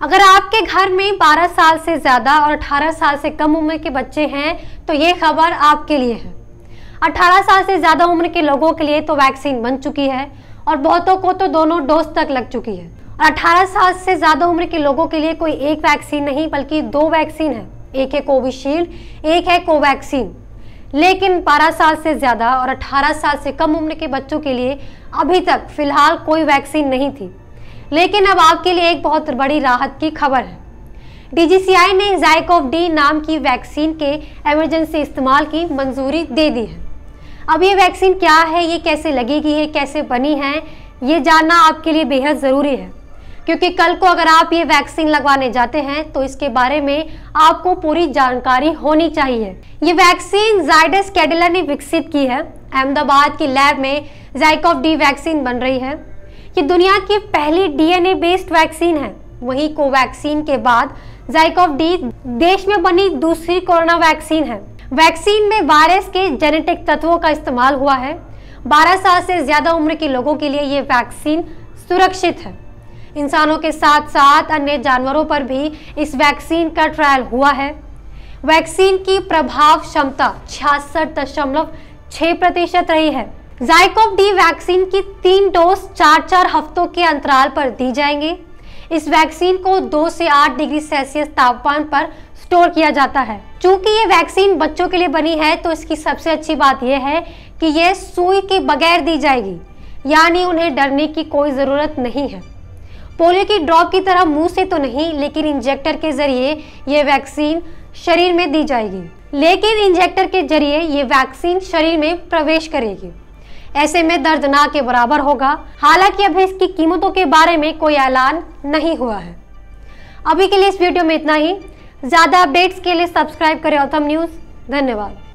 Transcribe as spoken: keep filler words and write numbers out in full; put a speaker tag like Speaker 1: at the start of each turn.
Speaker 1: अगर आपके घर में बारह साल से ज्यादा और अठारह साल से कम उम्र के बच्चे हैं तो ये खबर आपके लिए है। अठारह साल से ज्यादा उम्र के लोगों के लिए तो वैक्सीन बन चुकी है और बहुतों को तो दोनों डोज तक लग चुकी है। और अठारह साल से ज्यादा उम्र के लोगों के लिए कोई एक वैक्सीन नहीं बल्कि दो वैक्सीन है, एक है कोविशील्ड, एक है कोवैक्सीन। लेकिन बारह साल से ज्यादा और अठारह साल से कम उम्र के बच्चों के लिए अभी तक फिलहाल कोई वैक्सीन नहीं थी। लेकिन अब आपके लिए एक बहुत बड़ी राहत की खबर है। डी जी सी आई ने ज़ाइकोव डी नाम की वैक्सीन के इमरजेंसी इस्तेमाल की मंजूरी दे दी है। अब ये वैक्सीन क्या है, ये कैसे लगेगी, ये कैसे बनी है, ये जानना आपके लिए बेहद ज़रूरी है, क्योंकि कल को अगर आप ये वैक्सीन लगवाने जाते हैं तो इसके बारे में आपको पूरी जानकारी होनी चाहिए। ये वैक्सीन जायडस कैडिला ने विकसित की है। अहमदाबाद की लैब में ज़ाइकोव डी वैक्सीन बन रही है। ये दुनिया की पहली D N A based vaccine है। वहीं कोवैक्सीन के बाद ज़ाइकोव डी देश में बनी दूसरी कोरोना वैक्सीन है। वैक्सीन में वायरस के जेनेटिक तत्वों का इस्तेमाल हुआ है। बारह साल से ज्यादा उम्र के लोगों के लिए ये वैक्सीन सुरक्षित है। इंसानों के साथ साथ अन्य जानवरों पर भी इस वैक्सीन का ट्रायल हुआ है। वैक्सीन की प्रभाव क्षमता छियासठ दशमलव छह प्रतिशत रही है। ज़ाइकोव डी वैक्सीन की तीन डोज चार चार हफ्तों के अंतराल पर दी जाएंगे। इस वैक्सीन को दो से आठ डिग्री सेल्सियस तापमान पर स्टोर किया जाता है। चूंकि ये वैक्सीन बच्चों के लिए बनी है तो इसकी सबसे अच्छी बात यह है कि यह सुई के बगैर दी जाएगी, यानी उन्हें डरने की कोई जरूरत नहीं है। पोलियो की ड्रॉप की तरह मुंह से तो नहीं, लेकिन इंजेक्टर के जरिए ये वैक्सीन शरीर में दी जाएगी। लेकिन इंजेक्टर के जरिए ये वैक्सीन शरीर में प्रवेश करेगी। ऐसे में दर्द ना के बराबर होगा। हालांकि अभी इसकी कीमतों के बारे में कोई ऐलान नहीं हुआ है। अभी के लिए इस वीडियो में इतना ही। ज्यादा अपडेट्स के लिए सब्सक्राइब करें ऑथम न्यूज। धन्यवाद।